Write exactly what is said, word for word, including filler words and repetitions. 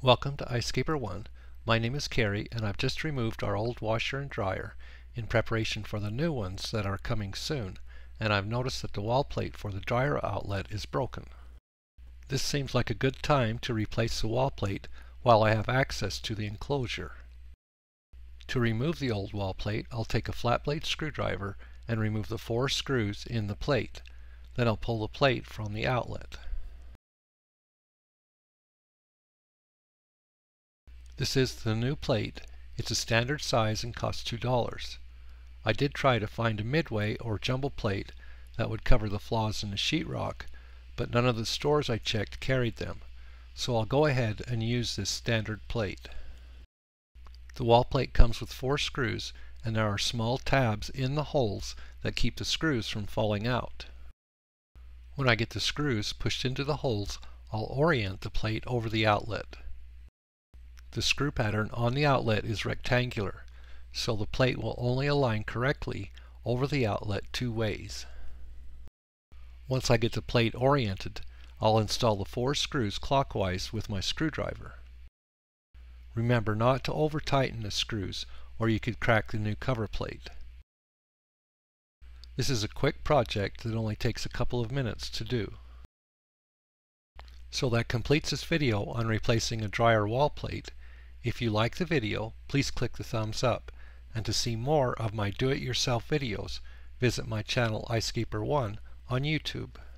Welcome to iScaper one. My name is Carrie and I've just removed our old washer and dryer in preparation for the new ones that are coming soon, and I've noticed that the wall plate for the dryer outlet is broken. This seems like a good time to replace the wall plate while I have access to the enclosure. To remove the old wall plate, I'll take a flat blade screwdriver and remove the four screws in the plate. Then I'll pull the plate from the outlet. This is the new plate. It's a standard size and costs two dollars. I did try to find a midway or jumbo plate that would cover the flaws in the sheetrock, but none of the stores I checked carried them, so I'll go ahead and use this standard plate. The wall plate comes with four screws, and there are small tabs in the holes that keep the screws from falling out. When I get the screws pushed into the holes, I'll orient the plate over the outlet. The screw pattern on the outlet is rectangular, so the plate will only align correctly over the outlet two ways. Once I get the plate oriented, I'll install the four screws clockwise with my screwdriver. Remember not to over tighten the screws or you could crack the new cover plate. This is a quick project that only takes a couple of minutes to do. So that completes this video on replacing a dryer wall plate. If you like the video, please click the thumbs up, and to see more of my do-it-yourself videos, visit my channel iScaper one on YouTube.